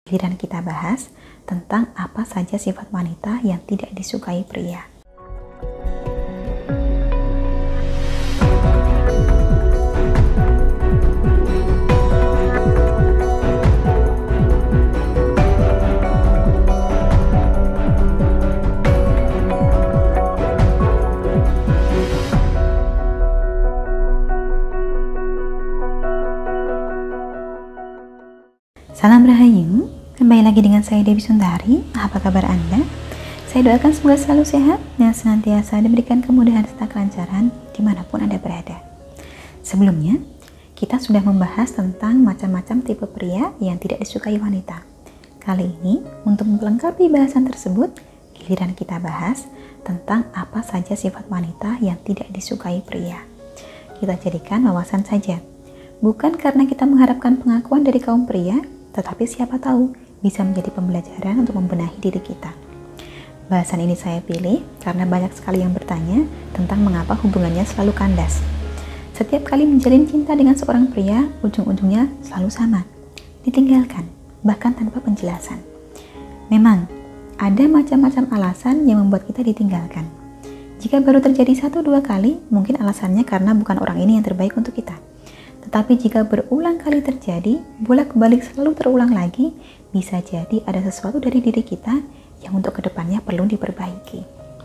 Giliran kita bahas tentang apa saja sifat wanita yang tidak disukai pria. Salam Rahayu, kembali lagi dengan saya Dewi Sundari. Apa kabar Anda? Saya doakan semoga selalu sehat dan senantiasa diberikan kemudahan serta kelancaran dimanapun Anda berada. Sebelumnya, kita sudah membahas tentang macam-macam tipe pria yang tidak disukai wanita. Kali ini, untuk melengkapi bahasan tersebut, giliran kita bahas tentang apa saja sifat wanita yang tidak disukai pria. Kita jadikan wawasan saja, bukan karena kita mengharapkan pengakuan dari kaum pria, tetapi siapa tahu bisa menjadi pembelajaran untuk membenahi diri kita. Bahasan ini saya pilih karena banyak sekali yang bertanya tentang mengapa hubungannya selalu kandas. Setiap kali menjalin cinta dengan seorang pria, ujung-ujungnya selalu sama, ditinggalkan, bahkan tanpa penjelasan. Memang, ada macam-macam alasan yang membuat kita ditinggalkan. Jika baru terjadi 1-2 kali, mungkin alasannya karena bukan orang ini yang terbaik untuk kita. Tetapi jika berulang kali terjadi, bolak-balik selalu terulang lagi, bisa jadi ada sesuatu dari diri kita yang untuk kedepannya perlu diperbaiki.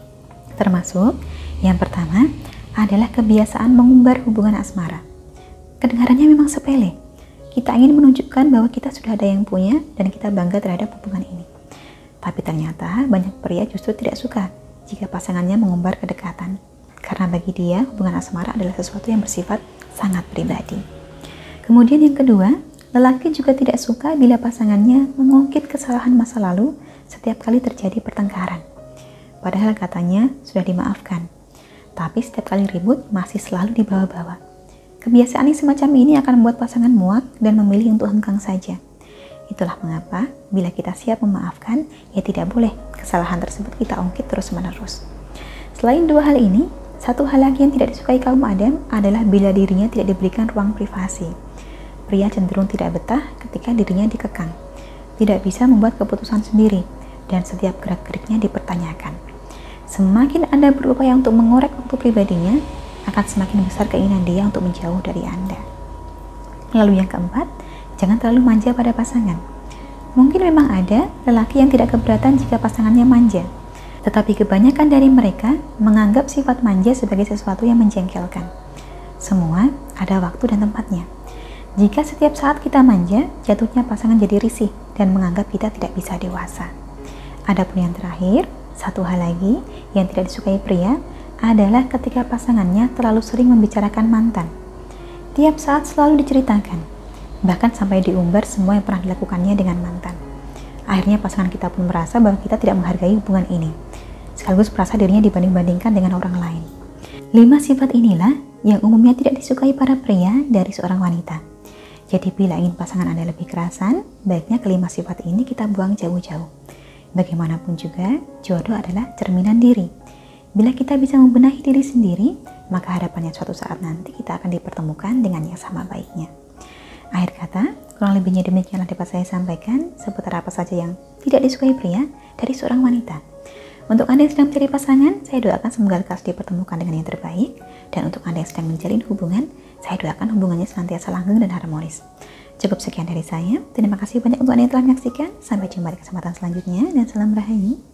Termasuk, yang pertama adalah kebiasaan mengumbar hubungan asmara. Kedengarannya memang sepele. Kita ingin menunjukkan bahwa kita sudah ada yang punya dan kita bangga terhadap hubungan ini. Tapi ternyata banyak pria justru tidak suka jika pasangannya mengumbar kedekatan. Karena bagi dia, hubungan asmara adalah sesuatu yang bersifat sangat pribadi. Kemudian yang kedua, lelaki juga tidak suka bila pasangannya mengungkit kesalahan masa lalu setiap kali terjadi pertengkaran. Padahal katanya sudah dimaafkan, tapi setiap kali ribut masih selalu dibawa-bawa. Kebiasaan yang semacam ini akan membuat pasangan muak dan memilih untuk hengkang saja. Itulah mengapa bila kita siap memaafkan, ya tidak boleh kesalahan tersebut kita ungkit terus-menerus. Selain dua hal ini, satu hal lagi yang tidak disukai kaum Adam adalah bila dirinya tidak diberikan ruang privasi. Pria cenderung tidak betah ketika dirinya dikekang, tidak bisa membuat keputusan sendiri, dan setiap gerak-geriknya dipertanyakan. Semakin Anda berupaya untuk mengorek waktu pribadinya, akan semakin besar keinginan dia untuk menjauh dari Anda. Lalu yang keempat, jangan terlalu manja pada pasangan. Mungkin memang ada lelaki yang tidak keberatan jika pasangannya manja, tetapi kebanyakan dari mereka menganggap sifat manja sebagai sesuatu yang menjengkelkan. Semua ada waktu dan tempatnya. Jika setiap saat kita manja, jatuhnya pasangan jadi risih dan menganggap kita tidak bisa dewasa. Adapun yang terakhir, satu hal lagi yang tidak disukai pria adalah ketika pasangannya terlalu sering membicarakan mantan. Tiap saat selalu diceritakan, bahkan sampai diumbar semua yang pernah dilakukannya dengan mantan. Akhirnya pasangan kita pun merasa bahwa kita tidak menghargai hubungan ini, sekaligus merasa dirinya dibanding-bandingkan dengan orang lain. 5 sifat inilah yang umumnya tidak disukai para pria dari seorang wanita. Jadi bila ingin pasangan Anda lebih kerasan, baiknya kelima sifat ini kita buang jauh-jauh. Bagaimanapun juga, jodoh adalah cerminan diri. Bila kita bisa membenahi diri sendiri, maka harapannya suatu saat nanti kita akan dipertemukan dengan yang sama baiknya. Akhir kata, kurang lebihnya demikianlah dapat saya sampaikan seputar apa saja yang tidak disukai pria dari seorang wanita. Untuk Anda yang sedang mencari pasangan, saya doakan semoga lekas dipertemukan dengan yang terbaik. Dan untuk Anda yang sedang menjalin hubungan, saya doakan hubungannya senantiasa langgeng dan harmonis. Cukup sekian dari saya. Terima kasih banyak untuk Anda yang telah menyaksikan. Sampai jumpa di kesempatan selanjutnya dan salam Rahayu.